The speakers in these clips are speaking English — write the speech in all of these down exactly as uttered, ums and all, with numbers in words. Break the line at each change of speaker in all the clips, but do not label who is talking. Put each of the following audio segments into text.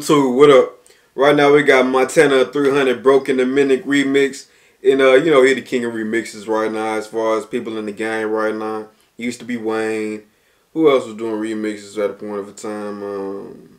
YouTube, what up? Right now we got Montana three hundred Broken the Minute remix. And uh, you know, he the king of remixes right now as far as people in the game right now. He used to be Wayne. Who else was doing remixes at a point of a time? Um,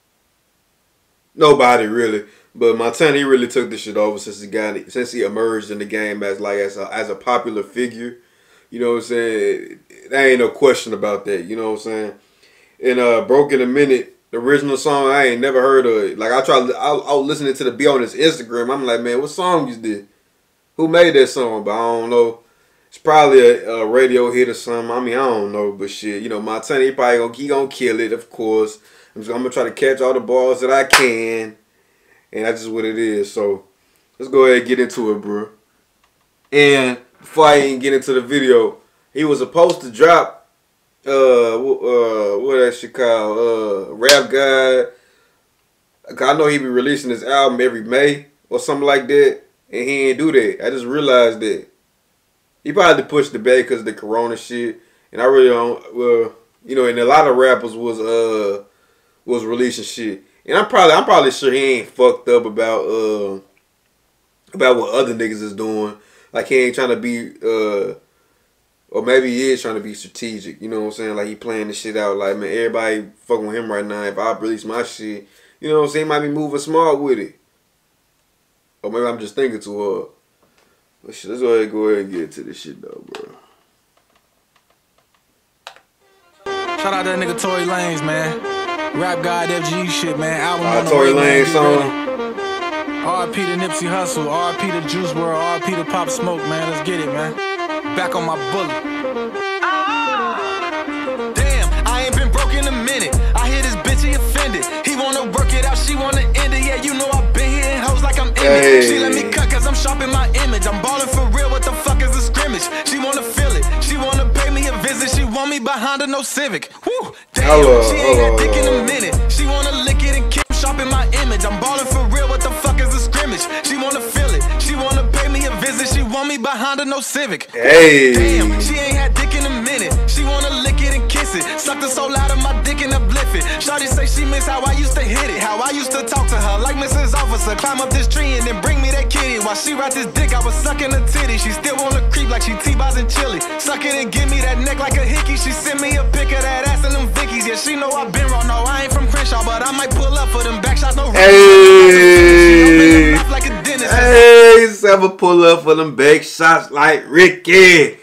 nobody really. But Montana, he really took this shit over since he got it, since he emerged in the game as like as a as a popular figure. You know what I'm saying? There ain't no question about that. You know what I'm saying? And uh, Broken the Minute, the original song, I ain't never heard of it. Like I tried, I, I was listening to the beat on his Instagram. I'm like, man, what song is this? Who made that song? But I don't know. It's probably a, a radio hit or something. I mean, I don't know, but shit, you know, Montana, he probably gonna, he gonna kill it, of course. I'm, just, I'm gonna try to catch all the balls that I can, and that's just what it is. So let's go ahead and get into it, bro. And before I even get into the video, he was supposed to drop, uh, uh, what that shit called, uh, Rap God. I know he be releasing his album every May or something like that, and he ain't do that. I just realized that. He probably pushed the back because of the corona shit, and I really don't. Well, you know, and a lot of rappers was uh was releasing shit, and I'm probably I'm probably sure he ain't fucked up about uh about what other niggas is doing. Like he ain't trying to be uh or maybe he is trying to be strategic. You know what I'm saying? Like he playing the shit out. Like man, everybody fucking with him right now. If I release my shit, you know what I'm saying? He might be moving smart with it, or maybe I'm just thinking too hard. Let's go ahead and go ahead and get into this shit though, bro.
Shout out that nigga Tory Lanez, man. Rap God F G shit, man. Album
uh,
on the
Tory
way,
Lanez song.
R I P to Nipsey Hussle, R I P to Juice world, R I P to Pop Smoke, man. Let's get it, man. Back on my bullet.
Damn, I ain't been broke in a minute. I hear this bitch, he offended. He wanna work it out, she wanna end it. Yeah, you know I've been hitting hoes like I'm in
hey.
it. She let me cut cause I'm sharp in my image. I'm ballin' for real, what the fuck is a scrimmage? She wanna feel it, she wanna pay me a visit. She want me behind her, no Civic. Woo, damn,
hello,
she ain't
hello,
had dick in
hello.
a minute. She wanna lick it and kick, sharp in my image. I'm ballin' for real, what the fuck is a scrimmage? She wanna feel it, she wanna pay me a visit. She want me behind her, no Civic.
Hey.
Damn, she ain't had dick in a minute. She wanna lick it and kiss it. Suck the soul out of my dick and uplift it. Shawty say she miss how I used to hit it. How I used to talk to her like Missus Officer. Climb up this tree and then bring me that kitty. While she ride this dick, I was sucking her titty. She still wanna creep like she T-Boz and chili. Suck it and give me that neck like a hickey. She sent me a pic of that ass and them Vickies. Yeah, she know I been wrong. No, I ain't from Crenshaw, but I might pull up for them back shots. No,
hey,
like a dentist.
hey, I'ma pull up for them back shots like Ricky.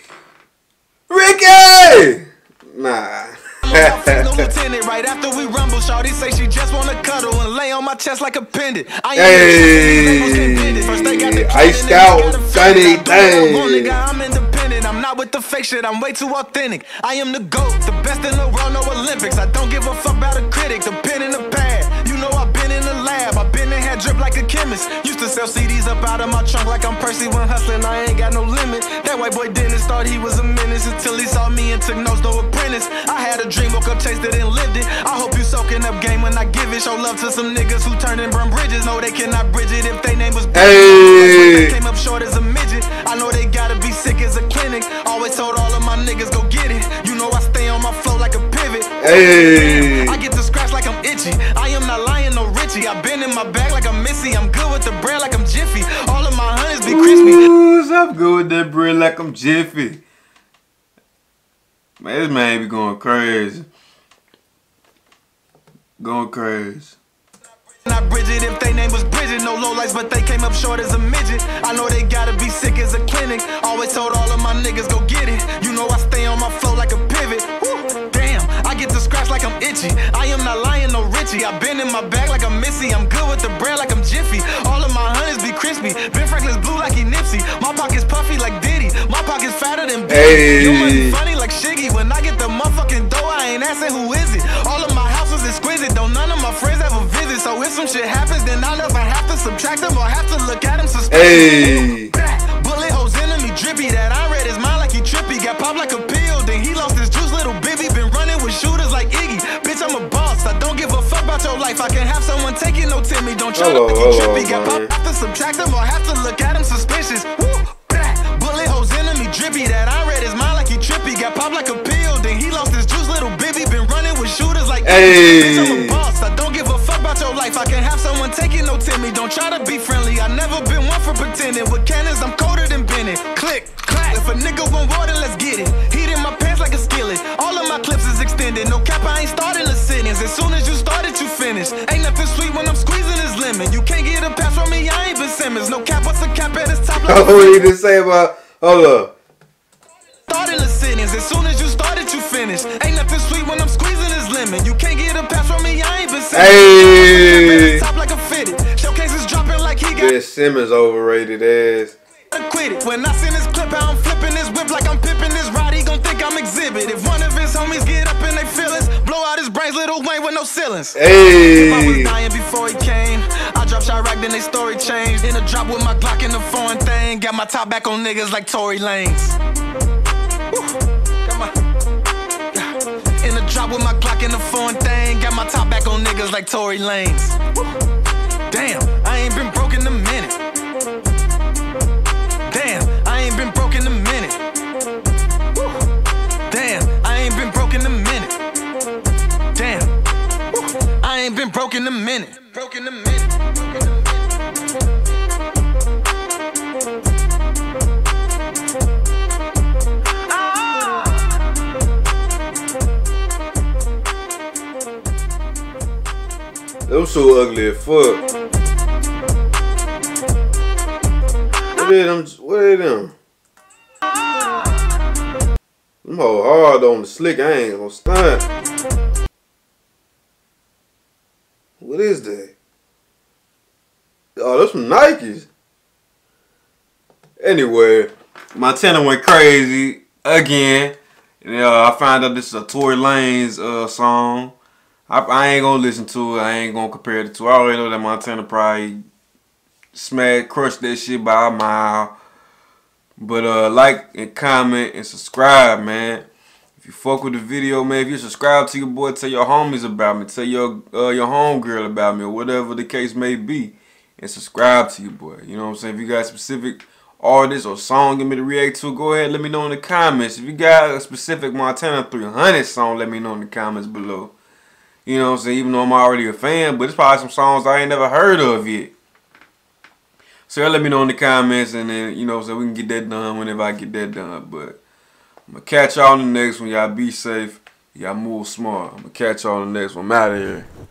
Ricky! Nah.
No lieutenant, right after we rumble, shawty say she just wanna cuddle and lay on my chest like a pendant. I
hey,
First they got the
iced out, shiny thing.
I'm independent, I'm not with the fake shit, I'm way too authentic. I am the GOAT, the best in the world, no Olympics. I don't give a fuck about a critic, the pen and the pad. You know I've been in the lab, I've been in had drip like a chemist. Used to sell C Ds up out of my trunk like I'm Percy when hustling, I ain't got no limit. That white boy didn't start, he was a menace until he saw me and took notes, no apprentice. I had a dream, woke up, chased it and lived it. I hope you soaking up game when I give it. Show love to some niggas who turned and burned bridges. No, they cannot bridge it if they name was
hey.
Came up short as a midget. I know they gotta be sick as a clinic. Always told all of my niggas go get it. You know I stay on my flow like a pivot.
Hey.
I get the scratch like I'm itchy. I am not lying, no Richie. I been in my bag like I'm Missy. I'm good with the bread like I'm Jiffy. All of my honeys be crispy.
Ooh, I'm good with that bread like I'm Jiffy. Man, this man be going crazy. Going crazy.
Not Bridget if they name was Bridget. No lowlights, but they came up short as a midget. I know they gotta be sick as a clinic. Always told all of my niggas go get it. You know I stay on my flow like a pivot. Woo, damn, I get the scratch like I'm itchy. I am not lying, no Richie. I been in my bag like I'm Missy. I'm good with the bread like I'm Jiffy. All of my honeys be crispy. Ben Franklin's blue like he Nipsey. My pocket's puffy like Diddy. My pocket's fatter than Biggie.
Hey.
You money funny like Shiggy. When I get the motherfucking dough, I ain't asking who is it. All of my houses exquisite. Don't none of my friends ever visit. So if some shit happens, then I'll never have to subtract them or have to look at them suspicious.
Hey.
Bullet holes enemy drippy. That I read his mind like he trippy. Got popped like a pill, then he lost his juice. Little Bibby been running with shooters like Iggy. Bitch, I'm a boss. I don't give a fuck about your life. I can have someone taking no Timmy. Don't try
hello,
to make
hello,
it trippy. Got
man.
popped, have to subtract them or have to look at him suspicious. Woo, bullet holes enemy drippy. That I read his mind like he trippy. Got popped like a pill, then he lost his juice. Little Bibby been running with shooters like
hey.
Iggy. Bitch, I'm a boss. I don't give a fuck about your life. life, I can't have someone taking no Timmy. Don't try to be friendly, I never been one for pretending. With cannons, I'm colder than Bennett. Click, clack, if a nigga want water, let's get it. Heat in my pants like a skillet. All of my clips is extended. No cap, I ain't starting the sentence. As soon as you started, you finished. Ain't nothing sweet when I'm squeezing this lemon. You can't get a pass from me, I ain't been Simmons. No cap, what's the cap at its top? Like
oh, what did you say about, hold up.
Starting the sentence. As soon as you started, you finished. Ain't nothing sweet when I'm squeezing this lemon. You can't get a pass from me, I ain't been Simmons.
Hey.
Top like a fitted. Showcase is dropping like he got.
Ben Simmons overrated ass.
Quit it. When I send this clip out, I'm flipping this whip like I'm pipping this ride. He gon' think I'm exhibit. If one of his homies get up in they feelings, blow out his brains, Lil Wayne with no ceilings.
Hey.
I was dying before he came. I dropped Chirac, then they story changed. In a drop with my Glock in the foreign thing. Got my top back on niggas like Tory Lanez. Woo. Got my, yeah. In a drop with my Glock in the foreign thing. Got my top back on niggas like Tory Lanez. Woo. Damn, I ain't been broke in a minute. Damn, I ain't been broke in a minute. Woo. Damn, I ain't been broke in a minute. Damn, woo. I ain't been broke in a minute. Broke in a minute.
They was so ugly as fuck. What are them? What are them? Them hold hard on the slick. I ain't gonna stunt. What is that? Oh, those some Nikes. Anyway, Montana went crazy again. Yeah, I found out this is a Tory Lanez uh, song. I, I ain't gonna listen to it. I ain't gonna compare it to. I already know that Montana probably smack, crush that shit by a mile. But uh, like and comment and subscribe, man. If you fuck with the video, man, if you subscribe to your boy, tell your homies about me, tell your uh, your homegirl about me, or whatever the case may be, and subscribe to your boy. You know what I'm saying? If you got specific artists or song you want me to react to, go ahead, let me know in the comments. If you got a specific Montana three hundred song, let me know in the comments below. You know what I'm saying? Even though I'm already a fan, but it's probably some songs I ain't never heard of yet. So let me know in the comments, and then, you know, so we can get that done whenever I get that done. But I'm going to catch y'all in the next one. Y'all be safe. Y'all move smart. I'm going to catch y'all in the next one. I'm out of here.